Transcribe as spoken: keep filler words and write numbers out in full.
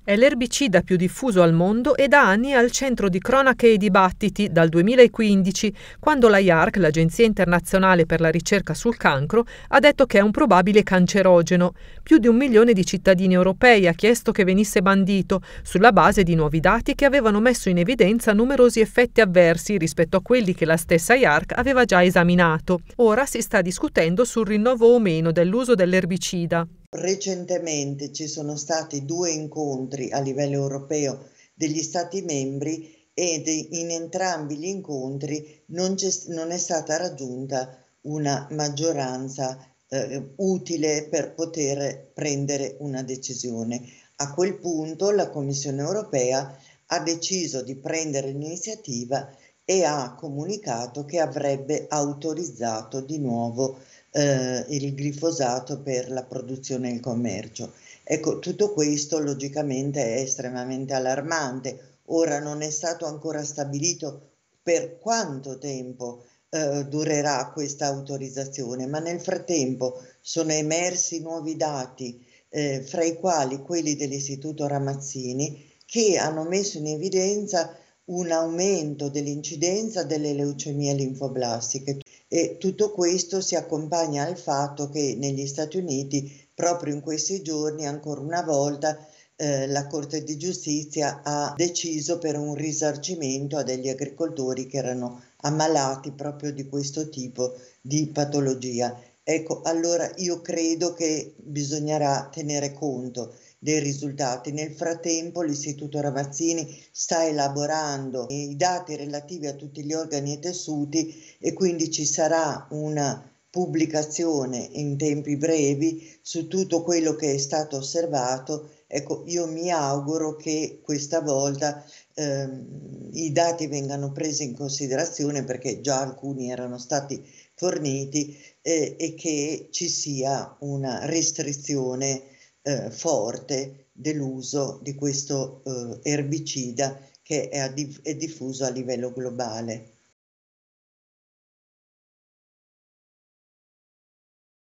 È l'erbicida più diffuso al mondo e da anni è al centro di cronache e dibattiti dal duemilaquindici, quando la I A R C, l'Agenzia Internazionale per la Ricerca sul Cancro, ha detto che è un probabile cancerogeno. Più di un milione di cittadini europei ha chiesto che venisse bandito, sulla base di nuovi dati che avevano messo in evidenza numerosi effetti avversi rispetto a quelli che la stessa I A R C aveva già esaminato. Ora si sta discutendo sul rinnovo o meno dell'uso dell'erbicida. Recentemente ci sono stati due incontri a livello europeo degli Stati membri ed in entrambi gli incontri non, non è stata raggiunta una maggioranza eh, utile per poter prendere una decisione. A quel punto la Commissione europea ha deciso di prendere l'iniziativa e ha comunicato che avrebbe autorizzato di nuovo Eh, il glifosato per la produzione e il commercio. Ecco, tutto questo logicamente è estremamente allarmante. Ora non è stato ancora stabilito per quanto tempo eh, durerà questa autorizzazione, ma nel frattempo sono emersi nuovi dati, eh, fra i quali quelli dell'Istituto Ramazzini, che hanno messo in evidenza un aumento dell'incidenza delle leucemie linfoblastiche. E tutto questo si accompagna al fatto che negli Stati Uniti, proprio in questi giorni, ancora una volta, eh, la Corte di Giustizia ha deciso per un risarcimento a degli agricoltori che erano ammalati proprio di questo tipo di patologia. Ecco, allora io credo che bisognerà tenere conto dei risultati. Nel frattempo l'Istituto Ramazzini sta elaborando i dati relativi a tutti gli organi e tessuti e quindi ci sarà una pubblicazione in tempi brevi su tutto quello che è stato osservato. Ecco, io mi auguro che questa volta ehm, i dati vengano presi in considerazione, perché già alcuni erano stati forniti, eh, e che ci sia una restrizione eh, forte dell'uso di questo eh, erbicida che è, è diffuso a livello globale.